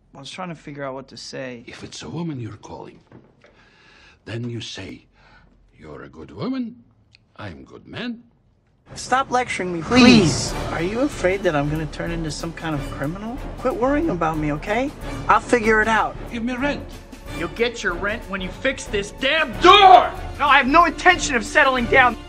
I was trying to figure out what to say. If it's a woman you're calling, then you say, "You're a good woman, I'm good man." Stop lecturing me, please. Are you afraid that I'm gonna turn into some kind of criminal? Quit worrying about me, okay? I'll figure it out. Give me rent. You'll get your rent when you fix this damn door! No, I have no intention of settling down.